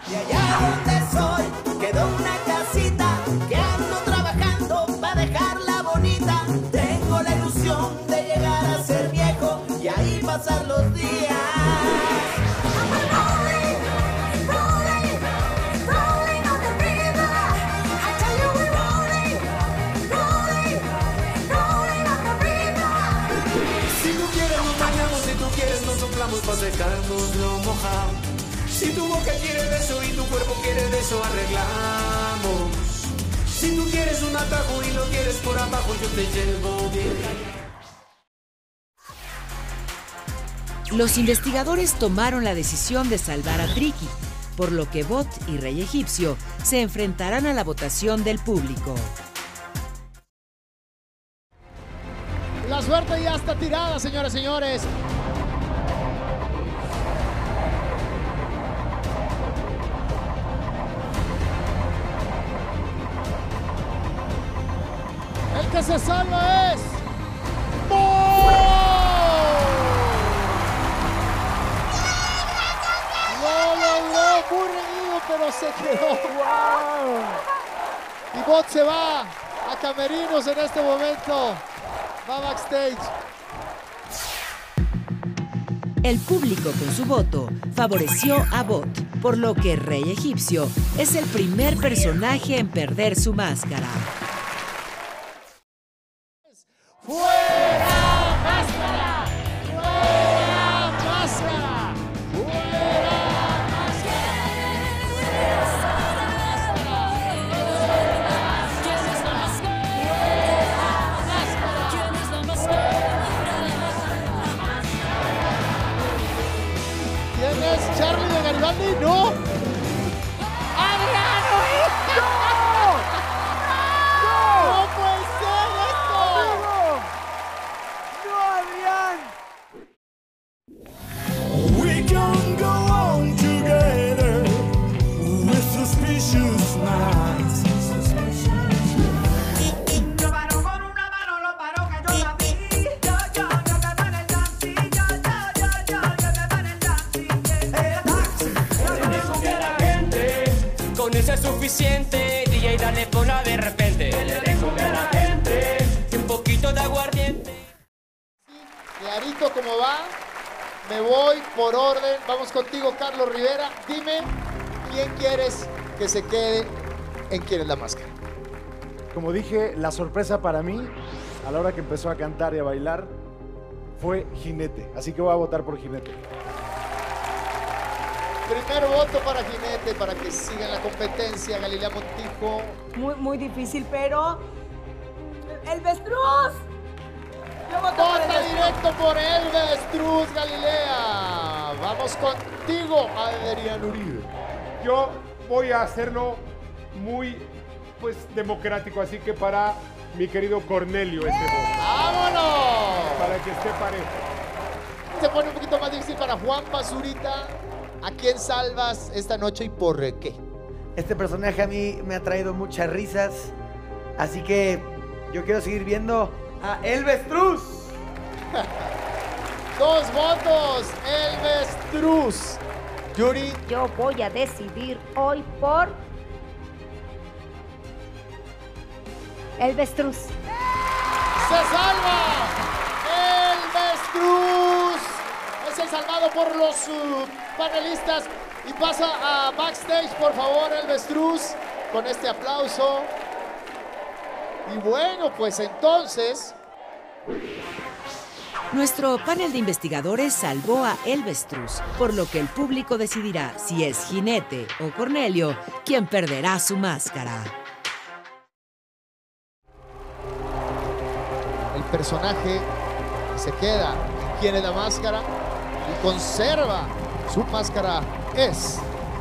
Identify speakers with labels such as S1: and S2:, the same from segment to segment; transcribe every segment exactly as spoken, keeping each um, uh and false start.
S1: Y allá donde soy quedó una casita que ando trabajando para dejarla bonita. Tengo la ilusión de llegar a ser viejo y ahí pasar los días.
S2: Para secarnos lo mojado. Si tu boca quiere de eso y tu cuerpo quiere de eso, arreglamos. Si tú quieres un atajo y lo quieres por abajo, yo te llevo bien.
S3: Los investigadores tomaron la decisión de salvar a Triqui, por lo que Bot y Rey Egipcio se enfrentarán a la votación del público.
S4: La suerte ya está tirada, señoras y señores. El que se salva es ¡Bot! Lo logró, muy reñido, pero se quedó. ¡Wow! Y Bot se va a camerinos en este momento. Va backstage.
S3: El público con su voto favoreció a Bot, por lo que Rey Egipcio es el primer personaje en perder su máscara.
S4: ¡Fuera máscara! ¡Fuera máscara! ¡Fuera ¿Quién es Charlie de Garibaldi? ¡No! ¡Adriano! ¡No! ¡No puede ser esto!
S2: We can go on together with suspicious minds.
S1: Lo paró con una mano, lo paró que yo la vi. Yo, yo, yo que van el taxi. Yo, yo, yo, yo, yo que van el taxi. El taxi.
S2: Eso que la gente, con eso es suficiente. D J dale pona de repente. Le dejo que la gente, y un poquito de aguardiente.
S4: Clarito como va, me voy por orden. Vamos contigo, Carlos Rivera. Dime, ¿quién quieres que se quede en Quién es la Máscara?
S5: Como dije, la sorpresa para mí, a la hora que empezó a cantar y a bailar, fue Jinete. Así que voy a votar por Jinete.
S4: Primer voto para Jinete, para que siga en la competencia. Galilea Montijo.
S6: Muy, muy difícil, pero... ¡El Vestruz! Yo voto por el
S4: Vota
S6: Vestruz.
S4: directo por Elvestruz, Galilea. Vamos contigo, Adrián Uribe.
S7: Yo voy a hacerlo muy, pues, democrático, así que para mi querido Cornelio este voto,
S4: ¡Vámonos!
S7: para que esté parejo.
S4: Se pone un poquito más difícil para Juan Pazurita. ¿A quién salvas esta noche y por qué?
S8: Este personaje a mí me ha traído muchas risas, así que yo quiero seguir viendo a Elvestruz.
S4: Dos votos, Elvestruz. Yuri.
S9: Yo voy a decidir hoy por Elvestruz.
S4: ¡Se salva! Elvestruz es el salvado por los uh, panelistas y pasa a backstage, por favor, Elvestruz, con este aplauso. Y bueno, pues entonces...
S3: Nuestro panel de investigadores salvó a Elvestruz, por lo que el público decidirá si es Jinete o Cornelio quien perderá su máscara.
S4: El personaje se queda en Quién es la Máscara y conserva su máscara es...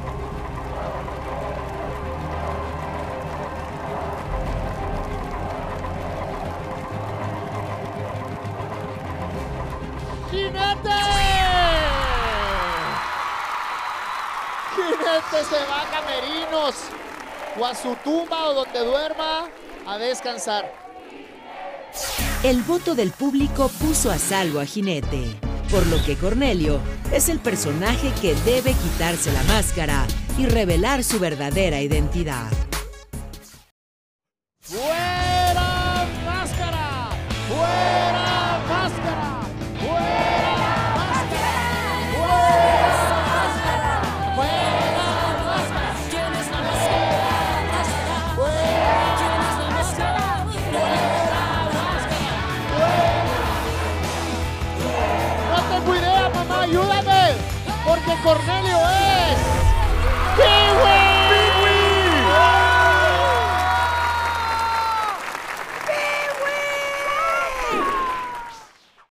S4: ¡Jinete! Jinete se va a camerinos o a su tumba o donde duerma a descansar.
S3: El voto del público puso a salvo a Jinete, por lo que Cornelio es el personaje que debe quitarse la máscara y revelar su verdadera identidad.
S4: ¡Fuera máscara! ¡Fuera máscara! ¡Fuera máscara! ¡Fuera máscara! ¡Fuera máscara! ¿Quién es la máscara? ¡Fuera máscara! ¡Fuera máscara! No tengo idea, mamá, ayúdame. Porque Cornelio